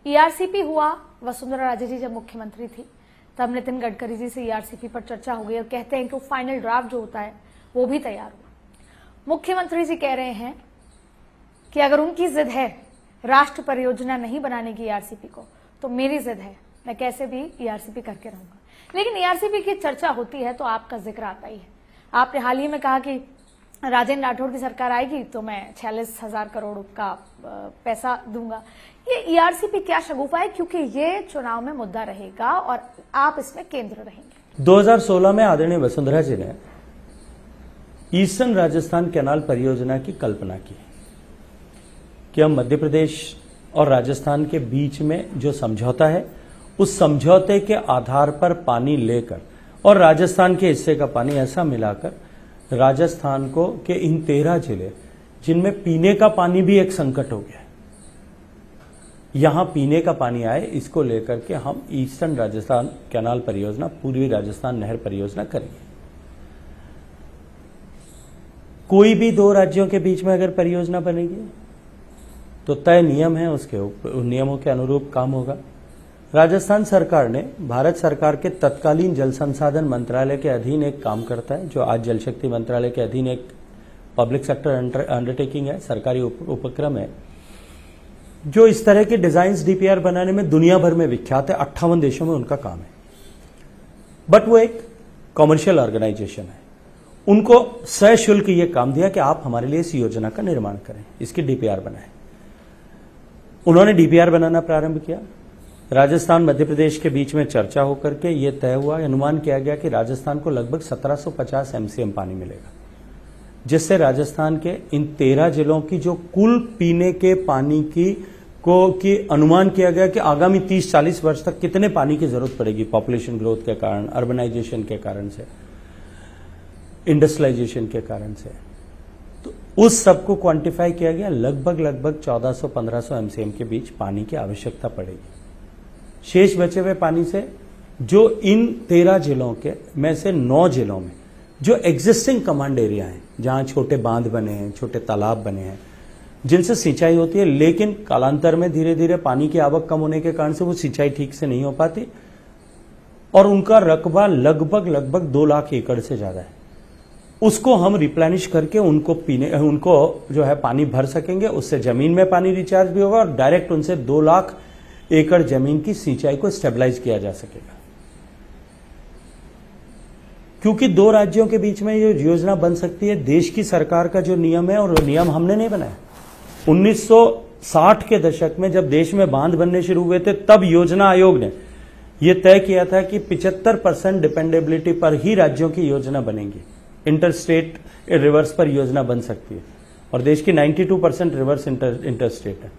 ERCP हुआ, वसुंधरा राजे जी जब मुख्यमंत्री थी तब नितिन गडकरी जी से ईआरसीपी पर चर्चा हो गई और कहते हैं कि फाइनल ड्राफ्ट जो होता है वो भी तैयार हुआ। मुख्यमंत्री जी कह रहे हैं कि अगर उनकी जिद है राष्ट्र परियोजना नहीं बनाने की ईआरसीपी को, तो मेरी जिद है, मैं कैसे भी ईआरसीपी करके रहूंगा। लेकिन ईआरसीपी की चर्चा होती है तो आपका जिक्र आता ही है। आपने हाल ही में कहा कि राजेंद्र राठौड़ की सरकार आएगी तो मैं 46,000 करोड़ का पैसा दूंगा। ये ईआरसीपी क्या शगुफा है, क्योंकि ये चुनाव में मुद्दा रहेगा और आप इसमें केंद्र रहेंगे। 2016 में आदरणीय वसुंधरा जी ने ईस्टर्न राजस्थान कैनाल परियोजना की कल्पना की कि हम मध्य प्रदेश और राजस्थान के बीच में जो समझौता है उस समझौते के आधार पर पानी लेकर और राजस्थान के हिस्से का पानी ऐसा मिलाकर राजस्थान को के इन 13 जिले जिनमें पीने का पानी भी एक संकट हो गया है, यहां पीने का पानी आए, इसको लेकर के हम ईस्टर्न राजस्थान कैनाल परियोजना, पूर्वी राजस्थान नहर परियोजना करेंगे। कोई भी दो राज्यों के बीच में अगर परियोजना बनेगी तो तय नियम है, उसके नियमों के अनुरूप काम होगा। राजस्थान सरकार ने भारत सरकार के तत्कालीन जल संसाधन मंत्रालय के अधीन एक काम करता है, जो आज जल शक्ति मंत्रालय के अधीन एक पब्लिक सेक्टर अंडरटेकिंग है, सरकारी उपक्रम है, जो इस तरह के डिजाइन डीपीआर बनाने में दुनिया भर में विख्यात है। 58 देशों में उनका काम है, बट वो एक कॉमर्शियल ऑर्गेनाइजेशन है। उनको सशुल्क ये काम दिया कि आप हमारे लिए इस योजना का निर्माण करें, इसकी डीपीआर बनाएं। उन्होंने डीपीआर बनाना प्रारंभ किया। राजस्थान मध्य प्रदेश के बीच में चर्चा होकर के ये तय हुआ, अनुमान किया गया कि राजस्थान को लगभग 1750 एमसीएम पानी मिलेगा, जिससे राजस्थान के इन 13 जिलों की जो कुल पीने के पानी की अनुमान किया गया कि आगामी 30-40 वर्ष तक कितने पानी की जरूरत पड़ेगी, पॉपुलेशन ग्रोथ के कारण, अर्बनाइजेशन के कारण से, इंडस्ट्रियलाइजेशन के कारण से, तो उस सबको क्वांटिफाई किया गया। लगभग 1400-1500 एमसीएम के बीच पानी की आवश्यकता पड़ेगी। शेष बचे हुए पानी से जो इन 13 जिलों के में से 9 जिलों में जो एग्जिस्टिंग कमांड एरिया हैं, जहां छोटे बांध बने हैं, छोटे तालाब बने हैं, जिनसे सिंचाई होती है, लेकिन कालांतर में धीरे धीरे पानी की आवक कम होने के कारण से वो सिंचाई ठीक से नहीं हो पाती और उनका रकबा लगभग 2 लाख एकड़ से ज्यादा है। उसको हम रिप्लेनिश करके उनको जो है पानी भर सकेंगे, उससे जमीन में पानी रिचार्ज भी होगा और डायरेक्ट उनसे 2 लाख एकड़ जमीन की सिंचाई को स्टेबलाइज किया जा सकेगा। क्योंकि दो राज्यों के बीच में ये योजना बन सकती है, देश की सरकार का जो नियम है, और वो नियम हमने नहीं बनाया। 1960 के दशक में जब देश में बांध बनने शुरू हुए थे, तब योजना आयोग ने यह तय किया था कि 75% डिपेंडेबिलिटी पर ही राज्यों की योजना बनेगी, इंटरस्टेट रिवर्स पर योजना बन सकती है, और देश की 92% रिवर्स इंटरस्टेट है।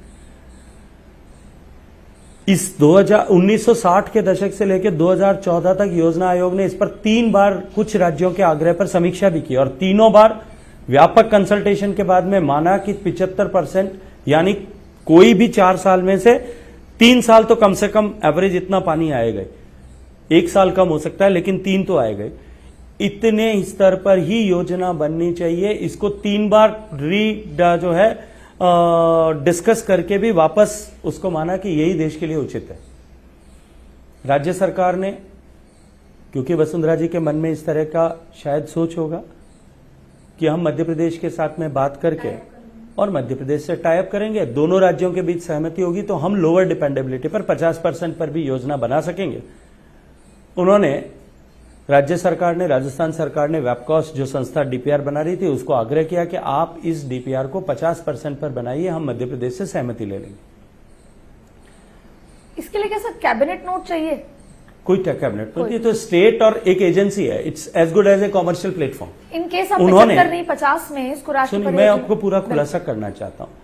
इस 1960 के दशक से लेकर 2014 तक योजना आयोग ने इस पर 3 बार कुछ राज्यों के आग्रह पर समीक्षा भी की और तीनों बार व्यापक कंसल्टेशन के बाद में माना कि 75%, यानी कोई भी 4 साल में से 3 साल तो कम से कम एवरेज इतना पानी आएगा। 1 साल कम हो सकता है लेकिन 3 तो आएगा। इतने स्तर पर ही योजना बननी चाहिए। इसको 3 बार जो है डिस्कस करके भी वापस उसको माना कि यही देश के लिए उचित है। राज्य सरकार ने, क्योंकि वसुंधरा जी के मन में इस तरह का शायद सोच होगा कि हम मध्य प्रदेश के साथ में बात करके और मध्य प्रदेश से टाई अप करेंगे, दोनों राज्यों के बीच सहमति होगी तो हम लोअर डिपेंडेबिलिटी पर 50% पर भी योजना बना सकेंगे। उन्होंने राज्य सरकार ने, राजस्थान सरकार ने वेबकॉस्ट जो संस्था डीपीआर बना रही थी उसको आग्रह किया कि आप इस डीपीआर को 50% पर बनाइए, हम मध्य प्रदेश से सहमति ले लेंगे। इसके लिए कैसा कैबिनेट नोट चाहिए? कोई कैबिनेट नोट, ये तो स्टेट और एक एजेंसी है, it's as good as a commercial platform. In case हम 75 नहीं 50 में इसको राष्ट्रीय, मैं आपको पूरा खुलासा करना चाहता हूं,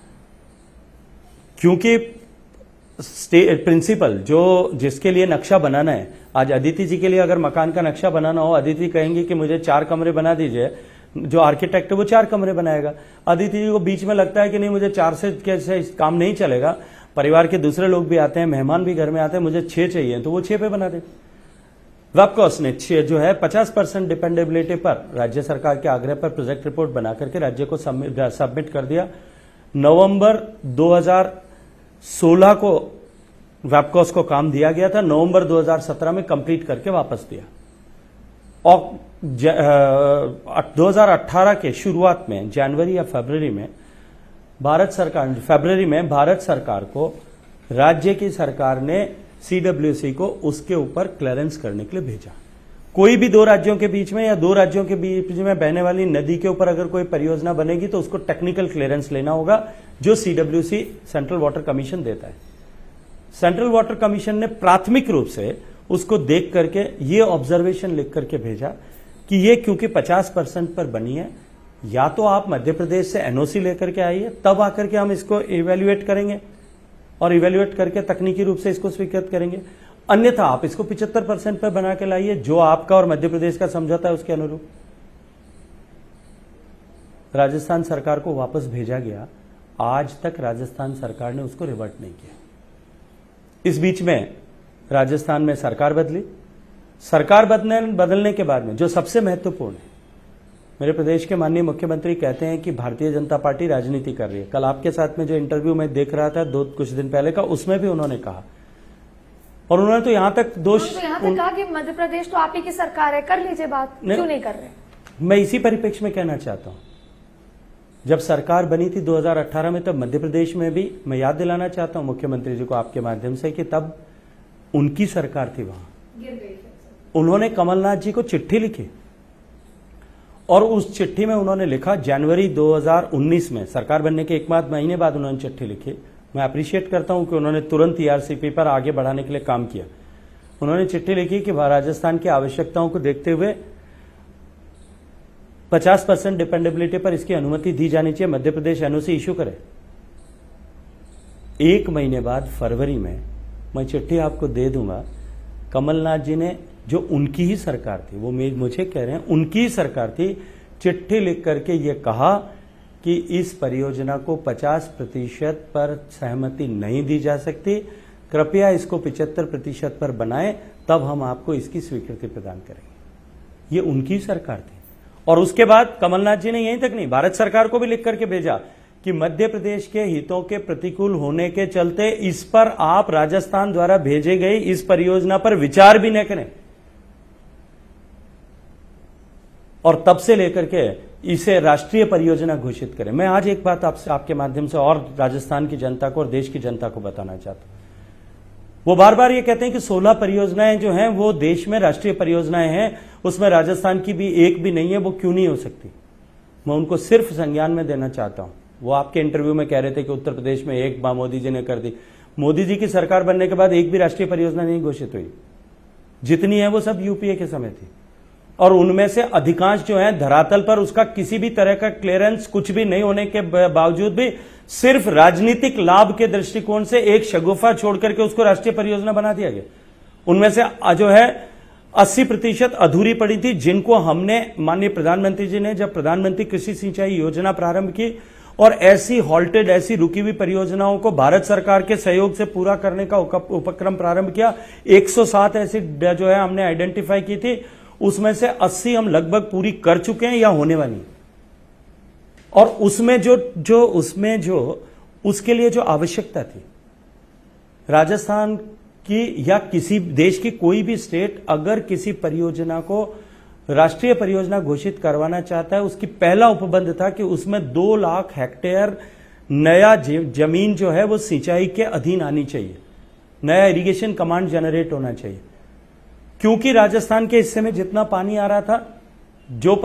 क्योंकि प्रिंसिपल जो जिसके लिए नक्शा बनाना है, आज अदिति जी के लिए अगर मकान का नक्शा बनाना हो, अदिति कहेंगे कि मुझे 4 कमरे बना दीजिए, जो आर्किटेक्ट है वो 4 कमरे बनाएगा। अदिति जी को बीच में लगता है कि नहीं मुझे 4 से कैसे काम नहीं चलेगा, परिवार के दूसरे लोग भी आते हैं, मेहमान भी घर में आते हैं, मुझे 6 चाहिए, तो वो 6 पे बना दे। वेबकॉस्ट ने जो है 50% डिपेंडेबिलिटी पर राज्य सरकार के आग्रह पर प्रोजेक्ट रिपोर्ट बना करके राज्य को सबमिट कर दिया। नवंबर 2016 को वैपकॉस को काम दिया गया था, नवंबर 2017 में कंप्लीट करके वापस दिया। और 2018 के शुरुआत में जनवरी या फरवरी में भारत सरकार को राज्य की सरकार ने सीडब्ल्यूसी को उसके ऊपर क्लियरेंस करने के लिए भेजा। कोई भी दो राज्यों के बीच में या दो राज्यों के बीच में बहने वाली नदी के ऊपर अगर कोई परियोजना बनेगी तो उसको टेक्निकल क्लियरेंस लेना होगा, जो सीडब्ल्यूसी सेंट्रल वाटर कमीशन देता है। सेंट्रल वाटर कमीशन ने प्राथमिक रूप से उसको देख करके ये ऑब्जर्वेशन लिख करके भेजा कि ये क्योंकि 50% पर बनी है, या तो आप मध्य प्रदेश से एनओसी लेकर के आइए, तब आकर के हम इसको इवेल्युएट करेंगे और इवेल्युएट करके तकनीकी रूप से इसको स्वीकृत करेंगे, अन्यथा आप इसको 75% पर बना के लाइए, जो आपका और मध्य प्रदेश का समझौता है उसके अनुरूप। राजस्थान सरकार को वापस भेजा गया, आज तक राजस्थान सरकार ने उसको रिवर्ट नहीं किया। इस बीच में राजस्थान में सरकार बदली। सरकार बदलने के बाद में जो सबसे महत्वपूर्ण है, मेरे प्रदेश के माननीय मुख्यमंत्री कहते हैं कि भारतीय जनता पार्टी राजनीति कर रही है। कल आपके साथ में जो इंटरव्यू मैं देख रहा था कुछ दिन पहले का, उसमें भी उन्होंने कहा, और उन्होंने तो यहां तक दोष कहा कि मध्य प्रदेश तो आप ही की सरकार है, कर लीजिए बात, क्यों नहीं कर रहे? मैं इसी परिप्रेक्ष्य में कहना चाहता हूं, जब सरकार बनी थी 2018 में, तब मध्य प्रदेश में भी मैं याद दिलाना चाहता हूं मुख्यमंत्री जी को आपके माध्यम से कि तब उनकी सरकार थी, वहां उन्होंने कमलनाथ जी को चिट्ठी लिखी और उस चिट्ठी में उन्होंने लिखा, जनवरी 2019 में सरकार बनने के एक महीने बाद उन्होंने चिट्ठी लिखी। मैं अप्रिशिएट करता हूं कि उन्होंने तुरंत ईआरसीपी पर आगे बढ़ाने के लिए काम किया। उन्होंने चिट्ठी लिखी कि राजस्थान की आवश्यकताओं को देखते हुए 50% डिपेंडेबिलिटी पर इसकी अनुमति दी जानी चाहिए, मध्य प्रदेश एनओसी इश्यू करे। एक महीने बाद फरवरी में, मैं चिट्ठी आपको दे दूंगा, कमलनाथ जी ने, जो उनकी ही सरकार थी, वो मुझे कह रहे हैं उनकी ही सरकार थी, चिट्ठी लिख करके ये कहा कि इस परियोजना को 50% पर सहमति नहीं दी जा सकती, कृपया इसको 75% पर बनाएं, तब हम आपको इसकी स्वीकृति प्रदान करेंगे। ये उनकी सरकार थी। और उसके बाद कमलनाथ जी ने यहीं तक नहीं, भारत सरकार को भी लिख करके भेजा कि मध्य प्रदेश के हितों के प्रतिकूल होने के चलते इस पर आप राजस्थान द्वारा भेजे गई इस परियोजना पर विचार भी न करें, और तब से लेकर के इसे राष्ट्रीय परियोजना घोषित करें। मैं आज एक बात आपसे, आपके माध्यम से और राजस्थान की जनता को और देश की जनता को बताना चाहता हूं। वो बार बार ये कहते हैं कि 16 परियोजनाएं जो हैं वो देश में राष्ट्रीय परियोजनाएं हैं, उसमें राजस्थान की भी एक भी नहीं है, वो क्यों नहीं हो सकती? मैं उनको सिर्फ संज्ञान में देना चाहता हूं। वो आपके इंटरव्यू में कह रहे थे कि उत्तर प्रदेश में एक बार मोदी जी ने कर दी। मोदी जी की सरकार बनने के बाद एक भी राष्ट्रीय परियोजना नहीं घोषित हुई, जितनी है वो सब यूपीए के समय थी, और उनमें से अधिकांश जो है धरातल पर उसका किसी भी तरह का क्लियरेंस कुछ भी नहीं होने के बावजूद भी सिर्फ राजनीतिक लाभ के दृष्टिकोण से एक शगुफा छोड़ करके उसको राष्ट्रीय परियोजना बना दिया गया। उनमें से जो है 80% अधूरी पड़ी थी, जिनको हमने, माननीय प्रधानमंत्री जी ने जब प्रधानमंत्री कृषि सिंचाई योजना प्रारंभ की और ऐसी हॉल्टेड, ऐसी रुकी हुई परियोजनाओं को भारत सरकार के सहयोग से पूरा करने का उपक्रम प्रारंभ किया, 107 ऐसी जो है हमने आइडेंटिफाई की थी, उसमें से 80 हम लगभग पूरी कर चुके हैं या होने वाली। और उसमें जो उसके लिए जो आवश्यकता थी, राजस्थान की या किसी देश की कोई भी स्टेट अगर किसी परियोजना को राष्ट्रीय परियोजना घोषित करवाना चाहता है, उसकी पहला उपबंध था कि उसमें 2 लाख हेक्टेयर नया जमीन जो है वो सिंचाई के अधीन आनी चाहिए, नया इरिगेशन कमांड जनरेट होना चाहिए। क्योंकि राजस्थान के हिस्से में जितना पानी आ रहा था, जो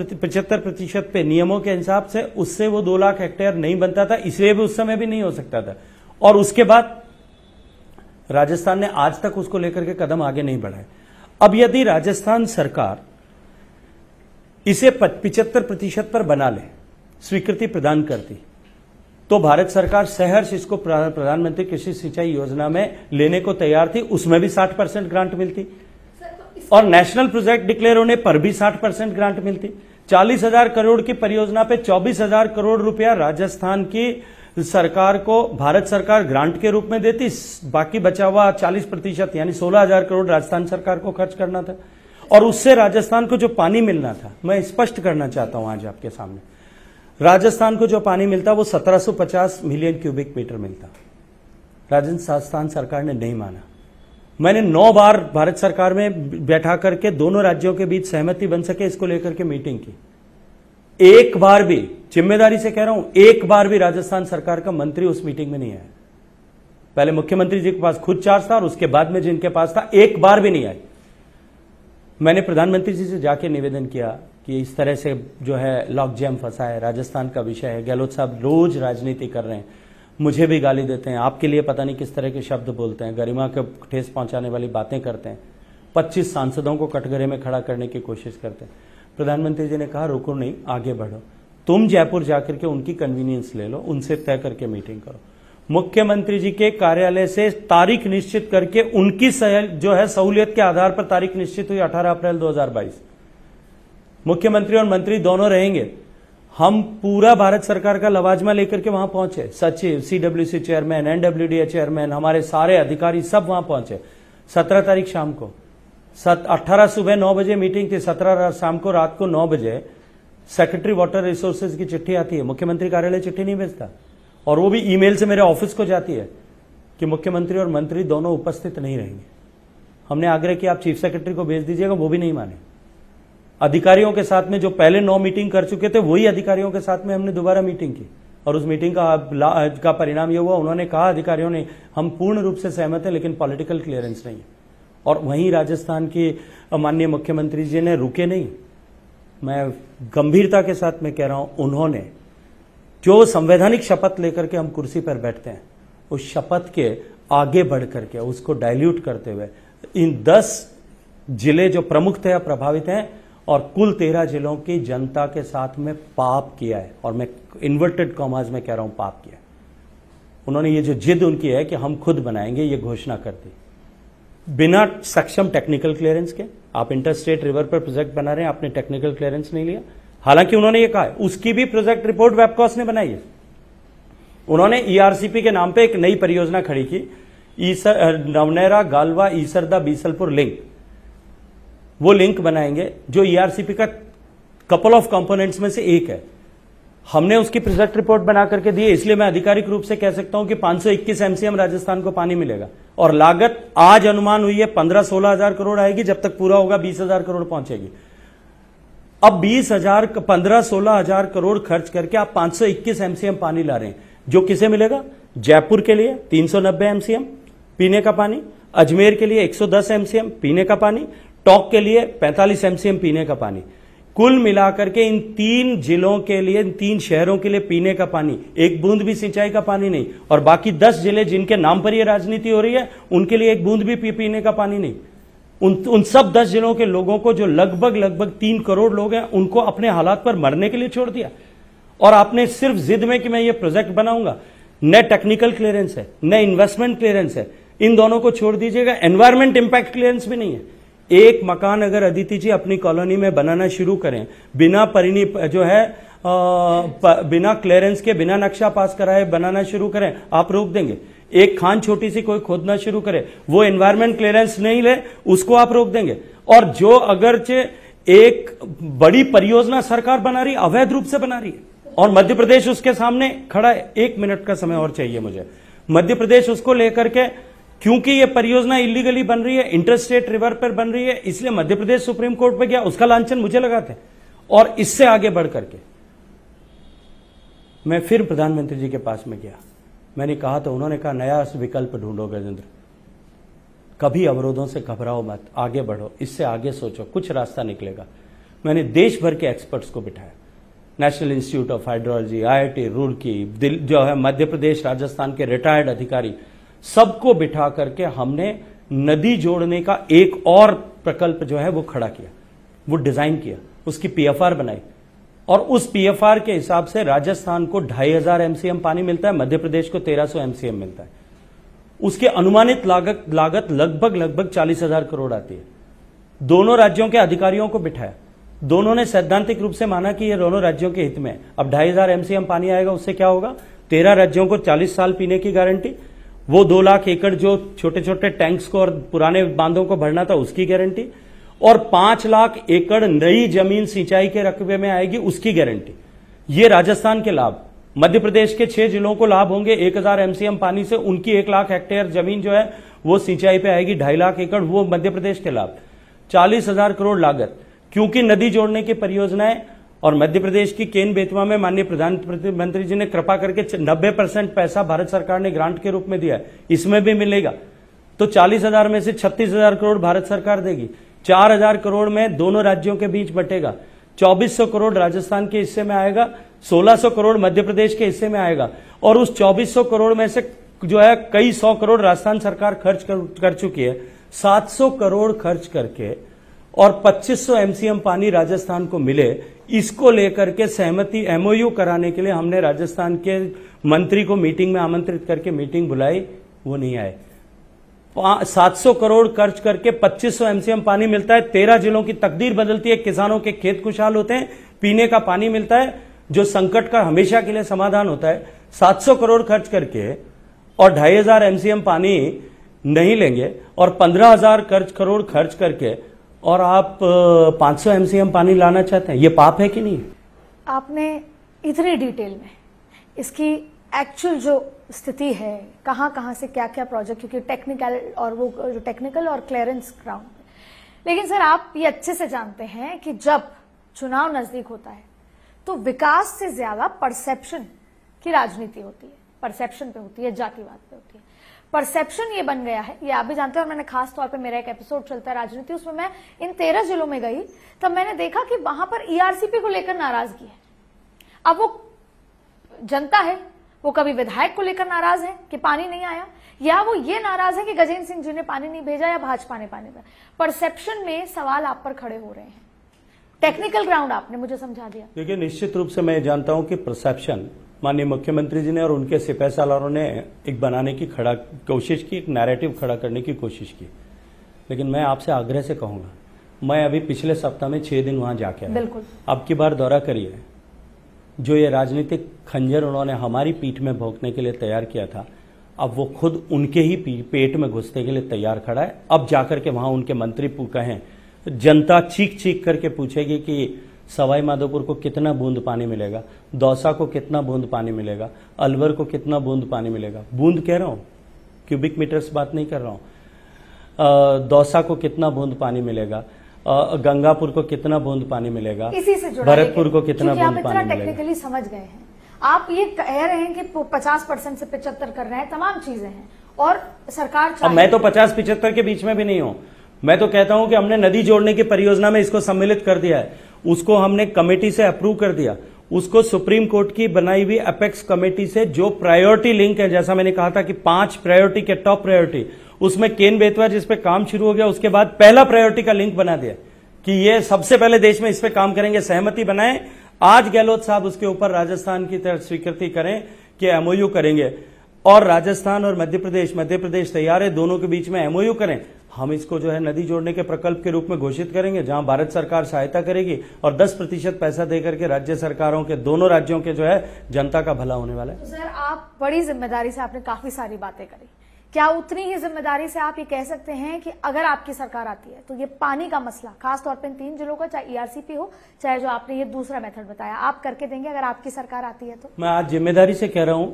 75% पे नियमों के हिसाब से, उससे वो 2 लाख हेक्टेयर नहीं बनता था, इसलिए भी उस समय भी नहीं हो सकता था। और उसके बाद राजस्थान ने आज तक उसको लेकर के कदम आगे नहीं बढ़ाए। अब यदि राजस्थान सरकार इसे 75% पर बना ले, स्वीकृति प्रदान करती, तो भारत सरकार सहर्ष इसको प्रधानमंत्री कृषि सिंचाई योजना में लेने को तैयार थी। उसमें भी 60% ग्रांट मिलती और नेशनल प्रोजेक्ट डिक्लेयर होने पर भी 60% ग्रांट मिलती। 40,000 करोड़ की परियोजना पे 24,000 करोड़ रुपया राजस्थान की सरकार को भारत सरकार ग्रांट के रूप में देती, बाकी बचा हुआ 40% यानी 16,000 करोड़ राजस्थान सरकार को खर्च करना था। और उससे राजस्थान को जो पानी मिलना था, मैं स्पष्ट करना चाहता हूं आज आपके सामने, राजस्थान को जो पानी मिलता वो 1750 मिलियन क्यूबिक मीटर मिलता। राजस्थान सरकार ने नहीं माना। मैंने 9 बार भारत सरकार में बैठा करके दोनों राज्यों के बीच सहमति बन सके इसको लेकर के मीटिंग की। एक बार भी, जिम्मेदारी से कह रहा हूं, एक बार भी राजस्थान सरकार का मंत्री उस मीटिंग में नहीं आया। पहले मुख्यमंत्री जी के पास खुद चार्ज था और उसके बाद में जिनके पास था, एक बार भी नहीं आए। मैंने प्रधानमंत्री जी से जाके निवेदन किया कि इस तरह से जो है लॉक जैम फंसा है, राजस्थान का विषय है, गहलोत साहब रोज राजनीति कर रहे हैं, मुझे भी गाली देते हैं, आपके लिए पता नहीं किस तरह के शब्द बोलते हैं, गरिमा को ठेस पहुंचाने वाली बातें करते हैं, 25 सांसदों को कटघरे में खड़ा करने की कोशिश करते हैं। प्रधानमंत्री जी ने कहा रुको नहीं, आगे बढ़ो, तुम जयपुर जाकर के उनकी कन्वीनियंस ले लो, उनसे तय करके मीटिंग करो। मुख्यमंत्री जी के कार्यालय से तारीख निश्चित करके उनकी जो है सहूलियत के आधार पर तारीख निश्चित हुई 18 अप्रैल 2022। मुख्यमंत्री और मंत्री दोनों रहेंगे। हम पूरा भारत सरकार का लवाजमा लेकर के वहां पहुंचे, सचिव, सीडब्ल्यूसी चेयरमैन, एनडब्ल्यूडीए चेयरमैन, हमारे सारे अधिकारी सब वहां पहुंचे। 17 तारीख शाम को 18 सुबह 9 बजे मीटिंग थी, 17 शाम को रात को 9 बजे सेक्रेटरी वाटर रिसोर्सेज की चिट्ठी आती है। मुख्यमंत्री कार्यालय चिट्ठी नहीं भेजता और वो भी ईमेल से मेरे ऑफिस को जाती है कि मुख्यमंत्री और मंत्री दोनों उपस्थित नहीं रहेंगे। हमने आग्रह किया आप चीफ सेक्रेटरी को भेज दीजिएगा, वो भी नहीं माने। अधिकारियों के साथ में जो पहले 9 मीटिंग कर चुके थे वही अधिकारियों के साथ में हमने दोबारा मीटिंग की और उस मीटिंग का परिणाम यह हुआ, उन्होंने कहा अधिकारियों ने हम पूर्ण रूप से सहमत हैं लेकिन पॉलिटिकल क्लियरेंस नहीं है। और वहीं राजस्थान के माननीय मुख्यमंत्री जी ने रुके नहीं, मैं गंभीरता के साथ में कह रहा हूं, उन्होंने जो संवैधानिक शपथ लेकर के हम कुर्सी पर बैठते हैं उस शपथ के आगे बढ़ करके उसको डाइल्यूट करते हुए इन 10 जिले जो प्रमुख थे प्रभावित हैं और कुल 13 जिलों की जनता के साथ में पाप किया है। और मैं इन्वर्टेड कॉमाज में कह रहा हूं पाप किया। उन्होंने ये जो जिद उनकी है कि हम खुद बनाएंगे, ये घोषणा कर दी बिना सक्षम टेक्निकल क्लियरेंस के। आप इंटरस्टेट रिवर पर प्रोजेक्ट बना रहे हैं, आपने टेक्निकल क्लियरेंस नहीं लिया। हालांकि उन्होंने ये कहा है, उसकी भी प्रोजेक्ट रिपोर्ट वेबकॉस ने बनाई है। उन्होंने ईआरसीपी के नाम पे एक नई परियोजना खड़ी की, नवनेरा गालवा ईसरदा बीसलपुर लिंक। वो लिंक बनाएंगे जो ईआरसीपी का कपल ऑफ कंपोनेंट्स में से एक है। हमने उसकी प्रोजेक्ट रिपोर्ट बना करके दी है, इसलिए मैं आधिकारिक रूप से कह सकता हूं कि 521 एमसीएम राजस्थान को पानी मिलेगा। और लागत आज अनुमान हुई है 15-16 हजार करोड़ आएगी, जब तक पूरा होगा 20,000 करोड़ पहुंचेगी। अब 15-16 हजार करोड़ खर्च करके आप 521 एमसीएम पानी ला रहे हैं, जो किसे मिलेगा? जयपुर के लिए 390 एमसीएम पीने का पानी, अजमेर के लिए 110 एमसीएम पीने का पानी, टोंक के लिए 45 एमसीएम पीने का पानी। कुल मिलाकर के इन 3 जिलों के लिए, इन 3 शहरों के लिए पीने का पानी, एक बूंद भी सिंचाई का पानी नहीं। और बाकी 10 जिले जिनके नाम पर यह राजनीति हो रही है उनके लिए एक बूंद भी पीने का पानी नहीं। उन सब 10 जिलों के लोगों को, जो लगभग 3 करोड़ लोग हैं, उनको अपने हालात पर मरने के लिए छोड़ दिया। और आपने सिर्फ जिद में कि मैं ये प्रोजेक्ट बनाऊंगा, न टेक्निकल क्लियरेंस है न इन्वेस्टमेंट क्लियरेंस है, इन दोनों को छोड़ दीजिएगा। एनवायरमेंट इंपैक्ट क्लियरेंस भी नहीं है। एक मकान अगर अदिति जी अपनी कॉलोनी में बनाना शुरू करें बिना बिना क्लियरेंस के, बिना नक्शा पास कराए बनाना शुरू करें, आप रोक देंगे। एक खान छोटी सी कोई खोदना शुरू करे, वो एनवायरमेंट क्लियरेंस नहीं ले, उसको आप रोक देंगे। और जो अगरचे एक बड़ी परियोजना सरकार बना रही, अवैध रूप से बना रही है और मध्य प्रदेश उसके सामने खड़ा है, 1 मिनट का समय और चाहिए मुझे। मध्य प्रदेश उसको लेकर के, क्योंकि ये परियोजना इलीगली बन रही है, इंटरस्टेट रिवर पर बन रही है, इसलिए मध्य प्रदेश सुप्रीम कोर्ट पे गया, उसका लांछन मुझे लगाते हैं। और इससे आगे बढ़ करके मैं फिर प्रधानमंत्री जी के पास में गया, मैंने कहा तो उन्होंने कहा नया विकल्प ढूंढो गजेंद्र, कभी अवरोधों से घबराओ मत, आगे बढ़ो, इससे आगे सोचो, कुछ रास्ता निकलेगा। मैंने देश भर के एक्सपर्ट्स को बिठाया, national institute of hydrology, IIT Roorkee, जो है मध्य प्रदेश, राजस्थान के रिटायर्ड अधिकारी, सबको बिठा करके हमने नदी जोड़ने का एक और प्रकल्प जो है वो खड़ा किया, वो डिजाइन किया, उसकी PFR बनाई। और उस PFR के हिसाब से राजस्थान को 2500 MCM पानी मिलता है, मध्य प्रदेश को 1300 MCM मिलता है। उसके अनुमानित लागत लगभग 40,000 करोड़ आती है। दोनों राज्यों के अधिकारियों को बिठाया, दोनों ने सैद्धांतिक रूप से माना कि ये दोनों राज्यों के हित में है। अब 2500 MCM पानी आएगा, उससे क्या होगा? 13 राज्यों को 40 साल पीने की गारंटी, वो 2 लाख एकड़ जो छोटे छोटे टैंक्स को और पुराने बांधों को भरना था उसकी गारंटी, और 5 लाख एकड़ नई जमीन सिंचाई के रकबे में आएगी, उसकी गारंटी। ये राजस्थान के लाभ। मध्य प्रदेश के 6 जिलों को लाभ होंगे 1000 एमसीएम पानी से, उनकी 1 लाख हेक्टेयर जमीन जो है वो सिंचाई पे आएगी, 2.5 लाख एकड़, वो मध्य प्रदेश के लाभ। 40,000 करोड़ लागत, क्योंकि नदी जोड़ने की परियोजनाएं और मध्य प्रदेश की केन बेतवा में माननीय प्रधानमंत्री जी ने कृपा करके 90% पैसा भारत सरकार ने ग्रांट के रूप में दिया है, इसमें भी मिलेगा। तो 40,000 में से 36,000 करोड़ भारत सरकार देगी, 4,000 करोड़ में दोनों राज्यों के बीच बटेगा, 2,400 करोड़ राजस्थान के हिस्से में आएगा, 1,600 करोड़ मध्य प्रदेश के हिस्से में आएगा, और उस 2,400 करोड़ में से जो है कई 100 करोड़ राजस्थान सरकार खर्च कर चुकी है। 700 करोड़ खर्च करके और 2500 एमसीएम पानी राजस्थान को मिले, इसको लेकर के सहमति एमओयू कराने के लिए हमने राजस्थान के मंत्री को मीटिंग में आमंत्रित करके मीटिंग बुलाई, वो नहीं आए। 700 करोड़ खर्च करके 2500 एमसीएम पानी मिलता है, 13 जिलों की तकदीर बदलती है, किसानों के खेत खुशहाल होते हैं, पीने का पानी मिलता है, जो संकट का हमेशा के लिए समाधान होता है। 700 करोड़ खर्च करके और 2,500 एमसीएम पानी नहीं लेंगे, और 15,000 करोड़ खर्च करके और आप 500 एमसीएम पानी लाना चाहते हैं, ये पाप है कि नहीं? आपने इतनी डिटेल में इसकी एक्चुअल जो स्थिति है, कहां कहां से क्या क्या प्रोजेक्ट, क्योंकि टेक्निकल और वो जो टेक्निकल और क्लियरेंस ग्राउंड, लेकिन सर आप ये अच्छे से जानते हैं कि जब चुनाव नजदीक होता है तो विकास से ज्यादा परसेप्शन की राजनीति होती है, परसेप्शन पे होती है, जातिवाद पे होती है। परसेप्शन ये बन गया है, ये आप भी जानते हैं, और मैंने खास तौर पे मेरा एक एपिसोड चलता है राजनीति, उसमें मैं इन 13 जिलों में गई, तब मैंने देखा कि वहां पर ईआरसीपी को लेकर नाराजगी है। अब वो जनता है, वो कभी विधायक को लेकर नाराज है कि पानी नहीं आया, या वो ये नाराज है कि गजेंद्र सिंह जी ने पानी नहीं भेजा या भाजपा ने पानी भेजा। परसेप्शन में सवाल आप पर खड़े हो रहे हैं, टेक्निकल ग्राउंड आपने मुझे समझा दिया। देखिए, निश्चित रूप से मैं जानता हूं कि परसेप्शन माननीय मुख्यमंत्री जी ने और उनके सिपह सालारों ने एक बनाने की कोशिश की, एक नैरेटिव खड़ा करने की कोशिश की, लेकिन मैं आपसे आग्रह से कहूंगा, मैं अभी पिछले सप्ताह में 6 दिन वहां जाके आया, बिल्कुल अब की बार दौरा करिए, जो ये राजनीतिक खंजर उन्होंने हमारी पीठ में भोंकने के लिए तैयार किया था, अब वो खुद उनके ही पेट में घुसने के लिए तैयार खड़ा है। अब जाकर के वहां उनके मंत्री कहें, जनता चीख चीख करके पूछेगी कि सवाई माधोपुर को कितना बूंद पानी मिलेगा, दौसा को कितना बूंद पानी मिलेगा, अलवर को कितना बूंद पानी मिलेगा। बूंद कह रहा हूं, क्यूबिक मीटर्स बात नहीं कर रहा हूं। दौसा को कितना बूंद पानी मिलेगा, गंगापुर को कितना बूंद पानी मिलेगा, इसी से जुड़ा, भरतपुर को कितना बूंद पानी मिलेगा। टेक्निकली समझ गए हैं आप, ये कह रहे हैं कि 50% से 75 कर रहे हैं, तमाम चीजें हैं, और सरकार अब मैं तो 50-75 के बीच में भी नहीं हूं। मैं तो कहता हूं कि हमने नदी जोड़ने की परियोजना में इसको सम्मिलित कर दिया है, उसको हमने कमेटी से अप्रूव कर दिया, उसको सुप्रीम कोर्ट की बनाई हुई अपेक्स कमेटी से जो प्रायोरिटी लिंक है, जैसा मैंने कहा था कि 5 प्रायोरिटी के टॉप प्रायोरिटी, उसमें केन बेतवा जिस पे काम शुरू हो गया, उसके बाद पहला प्रायोरिटी का लिंक बना दिया कि ये सबसे पहले देश में इस पे काम करेंगे, सहमति बनाएं। आज गहलोत साहब उसके ऊपर राजस्थान की तरफ स्वीकृति करें कि एमओयू करेंगे, और राजस्थान और मध्य प्रदेश तैयार है, दोनों के बीच में एमओयू करें। हम इसको जो है नदी जोड़ने के प्रकल्प के रूप में घोषित करेंगे, जहां भारत सरकार सहायता करेगी और 10% पैसा देकर के राज्य सरकारों के, दोनों राज्यों के जो है जनता का भला होने वाला है। तो सर आप बड़ी जिम्मेदारी से, आपने काफी सारी बातें करी, क्या उतनी ही जिम्मेदारी से आप ये कह सकते हैं कि अगर आपकी सरकार आती है तो ये पानी का मसला, खासतौर पर इन 3 जिलों का, चाहे ईआरसीपी हो, चाहे जो आपने ये दूसरा मेथड बताया, आप करके देंगे अगर आपकी सरकार आती है तो? मैं आज जिम्मेदारी से कह रहा हूं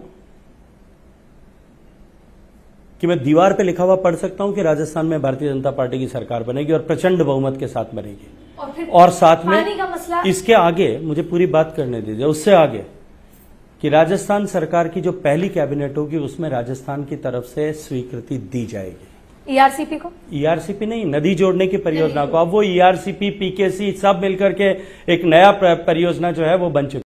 कि मैं दीवार पे लिखा हुआ पढ़ सकता हूं कि राजस्थान में भारतीय जनता पार्टी की सरकार बनेगी और प्रचंड बहुमत के साथ बनेगी, और साथ में इसके आगे मुझे पूरी बात करने दीजिए, उससे आगे कि राजस्थान सरकार की जो पहली कैबिनेट होगी उसमें राजस्थान की तरफ से स्वीकृति दी जाएगी। ईआरसीपी को? ईआरसीपी नहीं, नदी जोड़ने की परियोजना को। अब वो ईआरसीपी, पीकेसी सब मिलकर के एक नया परियोजना जो है वो बन चुकी है।